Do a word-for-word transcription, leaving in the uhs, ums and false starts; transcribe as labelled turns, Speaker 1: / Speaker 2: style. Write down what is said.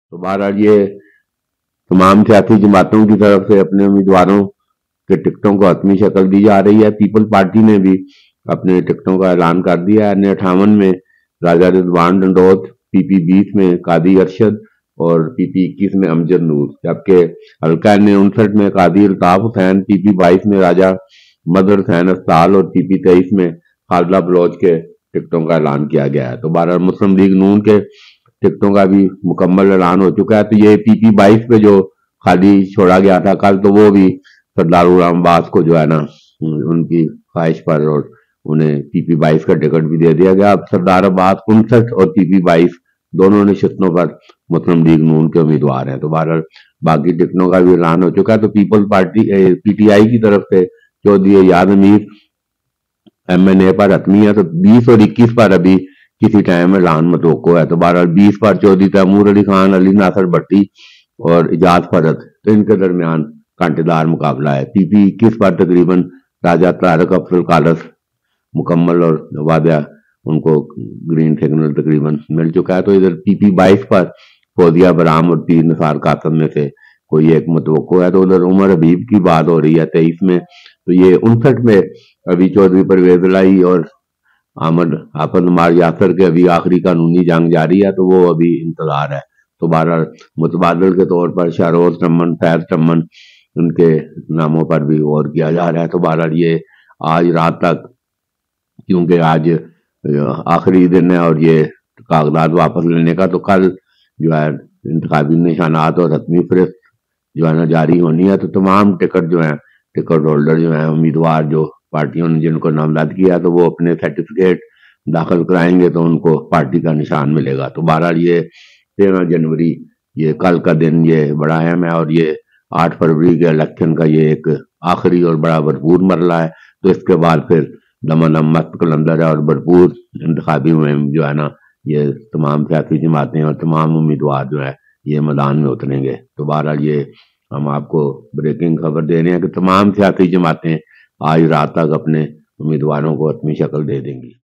Speaker 1: تو بہرحال یہ تمام سیاسی جماعتوں کی طرف سے اپنے امیدواروں کے ٹکٹوں کو حتمی شکل دی جا رہی ہے۔ پیپل پارٹی نے بھی اپنے ٹکٹوں کا اعلان کر دیا ہے۔ این اٹھاون میں راجہ رضوان ڈنڈوت، پی پی بیس میں قاضی ارشد اور پی پی اکیس میں امجد نور، جبکہ حلقہ این انسٹھ میں قاضی الطاف حسین، پی پی بائیس میں راجہ مظہر حسین اسدال اور پی پی تیئیس میں خالدہ بلوچ کے ٹکٹوں کا اعلان کیا گیا ہے۔ تو بہرحال مسلم لیگ نون کے ٹکٹوں کا بھی مکمل اعلان ہو چکا ہے۔ تو یہ پی پی بائیس پہ جو خالی چھوڑا گیا تھا کل، تو وہ بھی سردار غلام عباس کو جو ہے نا ان کی خواہش پر اور انہیں پی پی بائیس کا ٹکٹ بھی دے دیا گیا۔ اب سردار عباس انسٹھ اور پی پی بائیس دونوں نشستوں پر مسلم لیگ نون کے امیدوار ہیں۔ تو بہرحال باقی ٹکٹوں کا بھی اعلان ہو چکا ہے۔ تو people party P T I کی طرف سے Chaudhry Ayaz Amir M N A پر حتمی ہے، تو بیس اور اکیس پر ابھی کسی ٹائم اعلان متوقع ہے۔ تو بہرحال بیس پر چودھری تیمور علی خان، علی ناصر بھٹی اور اجاز فرد، تو ان کے درمیان کانٹے دار مقابلہ ہے۔ پی پی اکیس پر تقریباً راجہ طارق افضل کالس مکمل اور واضح ان کو گرین سگنل تقریباً مل چکا ہے۔ تو ادھر پی پی بائیس پر فوزیہ برام اور پیر نثار قاسم میں سے کوئی ایک متوقع ہے۔ تو ادھر عمر حبیب کی بات ہو رہی ہے تیئیس میں، تو یہ انسٹھ میں ابھی چودھری پرویز الہی اور احمد حافظ عمار یاسر کے ابھی آخری قانونی جنگ جاری ہے، تو وہ ابھی انتظار ہے۔ تو بہرحال متبادل کے طور پر شہروز چمن، فیض چمن، ان کے ناموں پر بھی غور کیا جا رہا ہے۔ تو بہرحال یہ آج رات تک، کیونکہ آج آخری دن ہے اور یہ کاغذات واپس لینے کا، تو کل جو ہے انتخابی نشانات اور حتمی فہرست جو ہے نا جاری ہونی ہے۔ تو تمام ٹکٹ جو ہیں، ٹکٹ ہولڈر جو ہیں، امیدوار جو پارٹیوں نے جن کو نامزد کیا تو وہ اپنے سرٹیفکیٹ داخل کرائیں گے تو ان کو پارٹی کا نشان ملے گا۔ تو بہرحال یہ تیرہ جنوری، یہ کل کا دن یہ بڑا اہم ہے، اور یہ آٹھ فروری کے الیکشن کا یہ ایک آخری اور بڑا بھرپور مرحلہ ہے۔ تو اس کے بعد پھر دمادم مست کلندر ہے اور بھرپور انتخابی مہم جو ہے نا، یہ تمام سیاسی جماعتیں اور تمام امیدوار جو ہے یہ میدان میں اتریں گے۔ تو بہرحال یہ ہم آپ کو بریکنگ خبر دے رہے ہیں کہ تمام سیاسی جماعتیں آج رات تک اپنے امیدواروں کو حتمی شکل دے دیں گی۔